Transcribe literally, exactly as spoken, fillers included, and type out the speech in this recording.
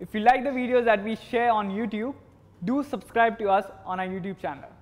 If you like the videos that we share on YouTube, do subscribe to us on our YouTube channel.